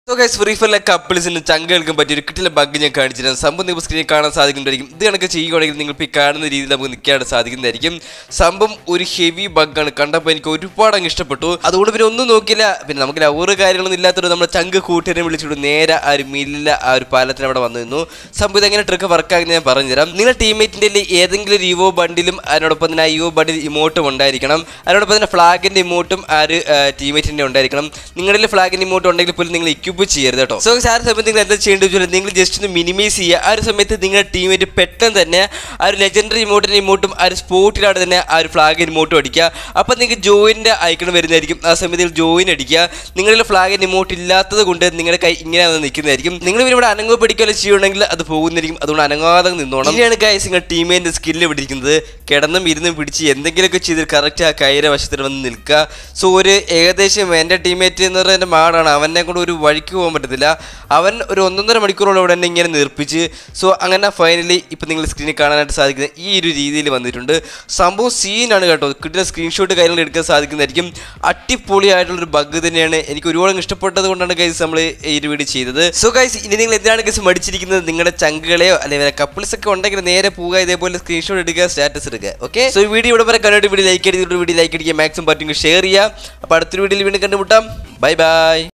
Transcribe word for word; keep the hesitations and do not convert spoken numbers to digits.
So guys, free fire like couples in the jungle compared to a bug in your country and some of the screen card sagging. They are going to pick card in the reason of the cat sagging the game. Some would heavy bug and conduct and go to part and istapato. I would have been no killer. When Namaka Ura guy on the letter of the Changa who tell him to Nera or Mila or pilot never no. Some with a trick of Arca and Paranjam. Nina teammate in the Ethingly Revo bundlum and not upon the Io but the emotum on Diricanum. I don't upon the flag in the emotum are teammate in the Diricanum. Ningle flag in the emotum on the pulling the cheer that so are something that the change to just minimize here are some method teammate petten than are legendary motor emotum are sport rather than our flag in motor dica upon the join the icon very some join edica ningle flag and emote illata the gunda ningle ningle anango particular shooting at the phone aduna guys in a teammate the skill of the Kadam Midin Pichi and the Gilka character Kaira Vashtan Nilka so Egadesham and a teammate in the Mar and Avana could do അവൻ ഒരു ഒന്നൊന്നര മണിക്കൂറോളം അവിടെ ഇങ്ങനെ നിർപ്പിച്ച് so അങ്ങനെ finally ഇപ്പം നിങ്ങൾ സ്ക്രീനിൽ കാണാനായിട്ട് സാധിക്കുന്ന ഈ ഒരു രീതിയിൽ വന്നിട്ടുണ്ട് സംഭവം സീനാണ് കേട്ടോ കിട്ടുന്ന സ്ക്രീൻഷോട്ട് കാര്യങ്ങൾ എടുക്കാൻ സാധിക്കുന്നതായിരിക്കും അടിപൊളിയായിട്ടുള്ളൊരു ബഗ് തന്നെയാണ് എനിക്ക് ഒരുപാട് ഇഷ്ടപ്പെട്ടത് കൊണ്ടാണ് ഗൈസ് നമ്മൾ ഈ ഒരു വീഡിയോ ചെയ്തത് സോ ഗൈസ് ഇനി നിങ്ങൾ എന്താണ് ഗൈസ് മടിച്ചിരിക്കുന്നത് നിങ്ങളുടെ ചങ്കുകളെയോ അല്ലെങ്കിൽ കപ്പിൾസ് ഒക്കെ ഉണ്ടെങ്കിൽ നേരെ പോവുക ഇതേപോലെ സ്ക്രീൻഷോട്ട് എടുക്കുക സ്റ്റാറ്റസ് എടുക്കുക ഓക്കെ സോ ഈ വീഡിയോ ഇവിടെ വരെ കണ്ടിട്ട് വീഡിയോ ലൈക്ക് ചെയ്തിട്ട് വീഡിയോ ലൈക്ക് അടിക്കുക മാക്സിമം പറ്റുമെങ്കിൽ ഷെയർ ചെയ്യുക അപ്പോൾ അടുത്തൊരു വീഡിയോയിൽ വീണ്ടും കണ്ടുമുട്ടാം ബൈ ബൈ